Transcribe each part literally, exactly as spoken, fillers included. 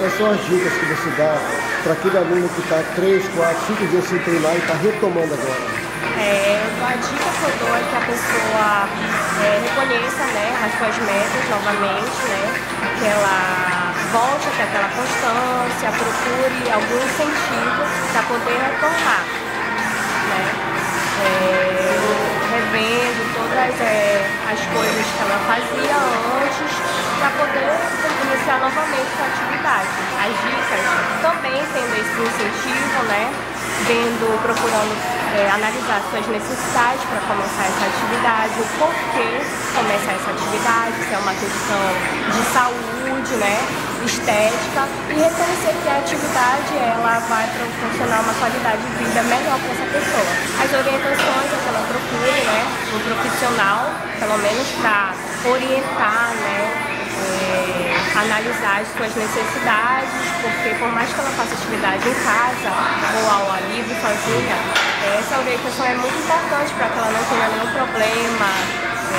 quais são as dicas que você dá para aquele aluno que está três, quatro, cinco dias sem treinar e está retomando agora? É, a dica que eu dou é que a pessoa é, reconheça, né, as suas metas novamente, né, que ela volte até aquela constância, procure algum incentivo para poder retornar, né, é, revendo todas é, as coisas que ela fazia antes para poder iniciar novamente a atividade. As dicas também tendo esse incentivo, né, vendo, procurando é, analisar suas necessidades para começar essa atividade, o porquê começar essa atividade, se é uma questão de saúde, né, estética, e reconhecer que a atividade ela vai proporcionar uma qualidade de vida melhor para essa pessoa. As orientações é que ela procure, né, um profissional, pelo menos para orientar, né, É, analisar as suas necessidades, porque por mais que ela faça atividade em casa ou ao ar livre, sozinha, essa orientação é muito importante para que ela não tenha nenhum problema é,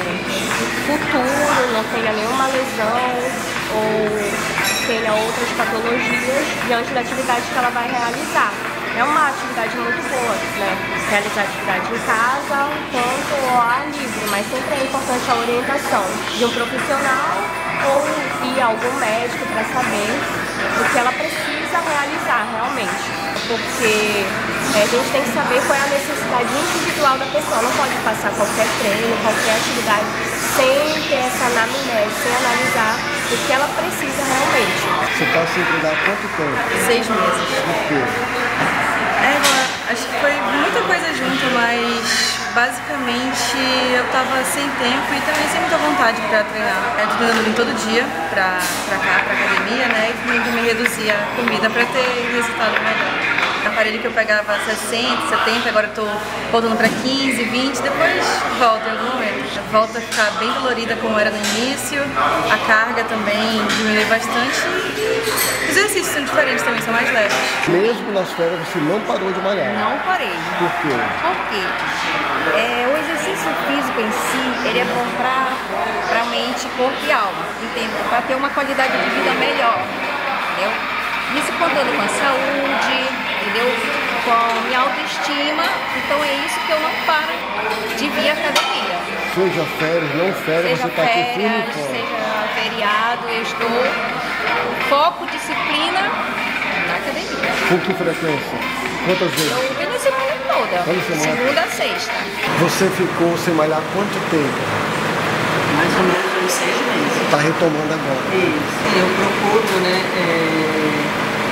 futuro, não tenha nenhuma lesão ou tenha outras patologias diante da atividade que ela vai realizar. É uma atividade muito boa, né? Realizar atividade em casa, quanto ao ar livre, mas sempre é importante a orientação de um profissional ou ir a algum médico para saber o que ela precisa realizar realmente. Porque é, a gente tem que saber qual é a necessidade individual da pessoa, não pode passar qualquer treino, qualquer atividade sem ter essa anamnese, sem analisar o que ela precisa realmente. Você está sem treinar há quanto tempo? Seis meses. Por quê? É, acho que foi muita coisa junto, mas basicamente eu tava sem tempo e também sem muita vontade para treinar. Eu tô tentando vir todo dia pra, pra cá, pra academia, né? E também reduzir a comida para ter resultado melhor. O aparelho que eu pegava sessenta, setenta, agora eu tô voltando para quinze, vinte, depois volta em algum momento. Volta a ficar bem dolorida como era no início, a carga também diminui bastante e os exercícios são diferentes também, são mais leves. Mesmo nas férias você não parou de malhar? Não parei. Por quê? Por quê? É, o exercício físico em si, ele é bom para a mente, corpo e alma, entendeu? Para ter uma qualidade de vida melhor, entendeu? Isso contando com a saúde, entendeu? Com a minha autoestima, então é isso que eu não paro de vir à academia. Seja férias, não férias, Seja você está aqui firme férias, e forte. seja feriado, eu estou foco, disciplina na academia. Com que frequência? Quantas vezes? Eu venho a semana toda, Toda semana? segunda a sexta. Você ficou sem malhar quanto tempo? Mais ou menos uns seis meses. Está retomando agora. Isso. Eu procuro, né, é,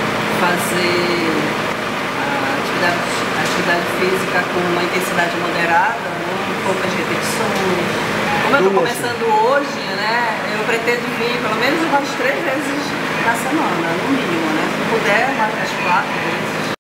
fazer a atividade, a atividade física com uma intensidade moderada, né, poucas repetições. Como eu estou começando hoje, né, eu pretendo vir pelo menos umas três vezes na semana, no mínimo, né? Se puder, mais umas quatro vezes.